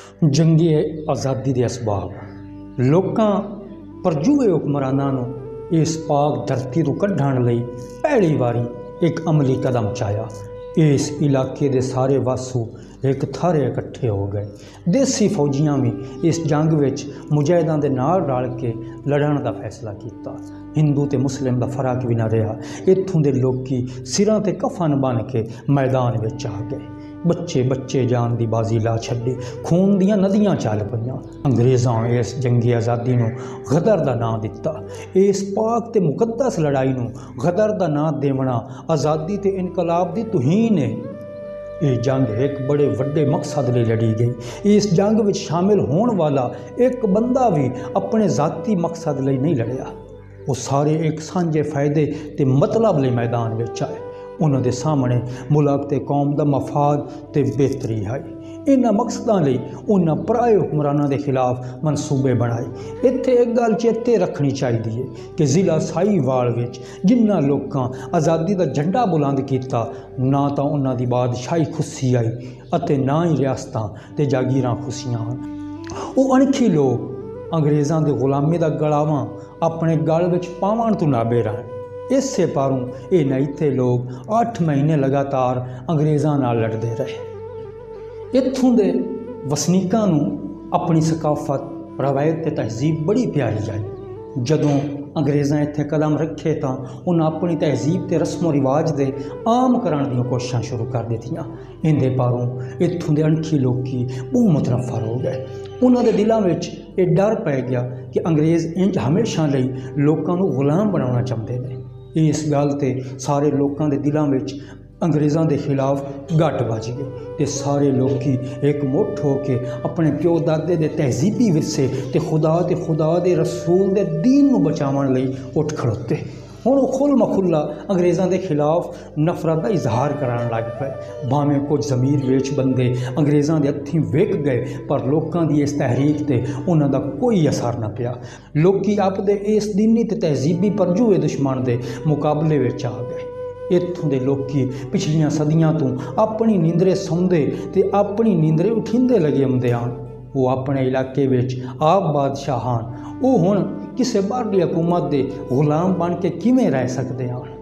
जंगी आज़ादी के असबाब लोकां परजूए हुक्मरानां नूं इस पाक धरती तो कढ़ण लई पहली बारी एक अमली कदम चाया। इस इलाके दे सारे वासू एक थारे इकट्ठे हो गए। देसी फौजियां भी इस जंग विच मुजाहिदां दे नाल रल के लड़न का फैसला किया। हिंदू ते मुस्लिम का फर्क भी ना रहा। इत्थों के लोग सिरां ते कफन बन के मैदान विच आ गए। बच्चे बच्चे जान की बाजी ला छड्डी, खून दियां नदियां चल पईयां। अंग्रेज़ां इस जंगी आज़ादी नूं गदर का नाम दिता। इस पाक ते मुकद्दस लड़ाई नूं गदर का नाम देवना आज़ादी ते इनकलाब की तुहीन है। ये जंग एक बड़े वड्डे मकसद लिए लड़ी गई। इस जंग में शामिल होने वाला एक बंदा भी अपने ज़ाती मकसद लिए नहीं लड़िया। वो सारे एक सांझे फायदे ते मतलब लिए मैदान में आए। उन्होंने सामने मुल्क ते कौम का मफाद ते बेहतरी है। इन्हां मकसदां लई उन्हां पराए हुक्मरानां दे खिलाफ मनसूबे बनाए। इत्थे एक गल चेते रखनी चाहिए कि जिला साहीवाल विच जिन्हां लोकां आज़ादी का झंडा बुलंद किया, ना तो उन्हां दी बादशाही खुशी आई अते ना ही रियासतां ते जागीरां खुशियां हन। वो अणखी लोग अंग्रेज़ां दे गुलामी का गलावा अपने गल विच पावण तो नाबे रहन। इसे पारों ये नाइते लोग 8 महीने लगातार अंग्रेज़ां नाल लड़ते रहे। इत्थों के वसनीकां नूं अपनी सकाफत, रवायत ते तहजीब बड़ी प्यारी आई। जदों अंग्रेज़ां इत्थे कदम रखे तो उन्हें अपनी तहजीब ते रस्मो रिवाज दे आम कराने दी कोशिशां शुरू कर दित्तियां। इहदे पारों इत्थों के अणखी लोग बहुत मुतनफर हो गए। उन्होंने दिलों में ये डर पै गया कि अंग्रेज़ इंज हमेशा लई लोकां नूं गुलाम बनाना चाहते हैं। इस गल ते सारे लोगों के दिलों में अंग्रेज़ों के खिलाफ गट बज गए ते सारे लोग एक मुठ होके अपने प्यो दादे के तहजीबी विरसे ते खुदा के रसूल के दीन नूं बचावन लई उठ खड़ोते। हुण खुल मखुल्ला अंग्रेज़ों के खिलाफ नफरत का इजहार कराने लग पे। भावें कुछ ज़मीर वेच बंदे अंग्रेज़ों के हत्थीं विक गए, पर लोगों की इस तहरीक ते उन्हां दा कोई असर न पिया। लोग आपदे इस दीनी ते तहजीबी परजूए दुश्मन के मुकाबले विच आ गए। इत्थों के लोग पिछलियां सदियां तो अपनी नींदरे सौंदे ते अपनी नींदरे उठींदे लगे आउंदे हन। वो अपने इलाके विच आप बादशाह हन, वो हुण किसी बाहरली हुकूमत के गुलाम बन के किवें रह सकते हैं।